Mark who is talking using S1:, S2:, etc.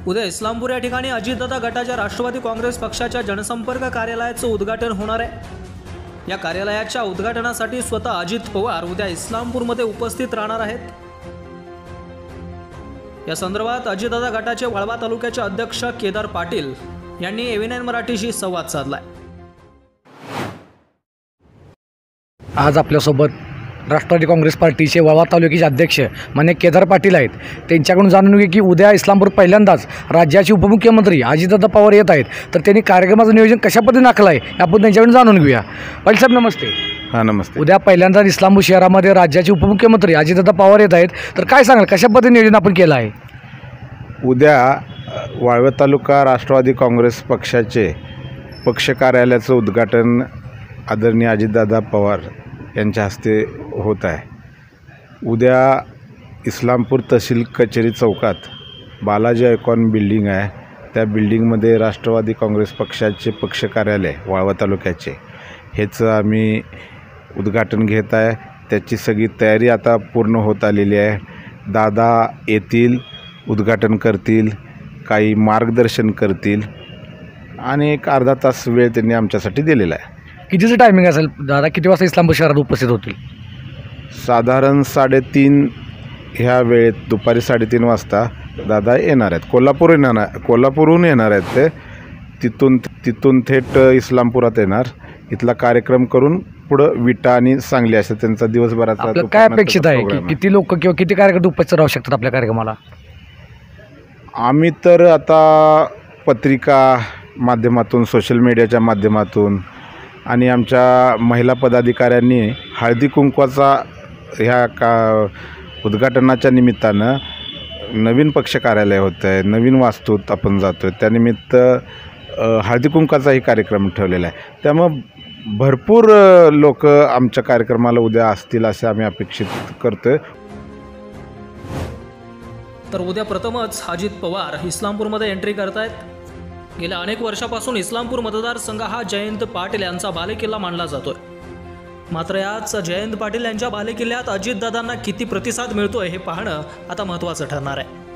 S1: उद्या इस्लामपूर या ठिकाणी अजितदादा गटाच्या राष्ट्रवादी काँग्रेस पक्षाच्या जनसंपर्क कार्यालयाचं उद्घाटन होणार आहे। या कार्यालयाच्या उद्घाटनासाठी स्वतः अजित पवार उद्या इस्लामपूरमध्ये उपस्थित राहणार आहेत। या संदर्भात अजितदादा गटाचे वाळवा तालुक्याचे अध्यक्ष केदार पाटील यांनी AV9 मराठीशी संवाद साधलाय।
S2: आज आपल्यासोबत राष्ट्रवादी काँग्रेस पार्टीचे वाळवा तालुक्याचे अध्यक्ष मान्य केदार पाटील आहेत। त्यांच्याकडून जाणून घेऊ की उद्या इस्लामपूर पहिल्यांदाच राज्याचे उपमुख्यमंत्री अजितदादा पवार येत आहेत, तर त्यांनी कार्यक्रमाचं नियोजन कशा पद्धतीने आखलं आहे आपण त्यांच्याकडून जाणून घेऊया। पाटील साहेब नमस्ते।
S3: हां नमस्ते।
S2: उद्या पहिल्यांदा इस्लामपूर शहरामध्ये राज्याचे उपमुख्यमंत्री अजितदादा पवार येत आहेत, तर काय सांगाल कशा पद्धतीने नियोजन आपण केलं आहे?
S3: उद्या वाळवा तालुका राष्ट्रवादी काँग्रेस पक्षाचे पक्ष कार्यालयाचं उद्घाटन आदरणीय अजितदादा पवार यांच्या हस्ते होत आहे। उद्या इस्लामपूर तहसील कचेरी चौकात बालाजी आयकॉन बिल्डिंग आहे, त्या बिल्डिंगमध्ये राष्ट्रवादी काँग्रेस पक्षाचे पक्ष कार्यालय वाळवा तालुक्याचे ह्याचं आम्ही उद्घाटन घेत आहे। त्याची सगळी तयारी आता पूर्ण होत आलेली आहे। दादा येतील, उद्घाटन करतील, काही मार्गदर्शन करतील आणि एक अर्धा तास वेळ त्यांनी आमच्यासाठी दिलेला आहे।
S2: कितीचं टायमिंग असेल दादा? किती वाजता इस्लामपूर शहरात उपस्थित होतील?
S3: साधारण 3:30 ह्या वेळेत, दुपारी 3:30 वाजता दादा येणार आहेत। कोल्हापूरहून येणार आहेत ते। तिथून थेट इस्लामपुरात येणार, इथला कार्यक्रम करून पुढं विटा आणि सांगली असं त्यांचा दिवसभराचा
S2: काय अपेक्षित आहे की किती लोक किंवा किती कार्यकर्ते उपस्थित राहू शकतात आपल्या कार्यक्रमाला?
S3: आम्ही तर आता पत्रिका माध्यमातून, सोशल मीडियाच्या माध्यमातून आणि आमच्या महिला पदाधिकाऱ्यांनी हळदी कुंकवाचा ह्या उद्घाटनाच्या निमित्तानं नवीन पक्ष कार्यालय होतं आहे, नवीन वास्तूत आपण जातो आहे, त्यानिमित्त हळदी कुंकवाचाही कार्यक्रम ठेवलेला आहे। त्यामुळं भरपूर लोक आमच्या कार्यक्रमाला उद्या असतील असे आम्ही अपेक्षित करतो आहे।
S1: तर उद्या प्रथमच अजित पवार इस्लामपूरमध्ये एंट्री करतायत। गेल्या अनेक वर्षापासून इस्लामपूर मतदारसंघ हा जयंत पाटील यांचा बालेकिल्ला मानला जातोय। मात्र याच जयंत पाटील यांच्या बालेकिल्ल्यात अजितदादांना किती प्रतिसाद मिळतोय हे पाहणं आता महत्त्वाचं ठरणार आहे।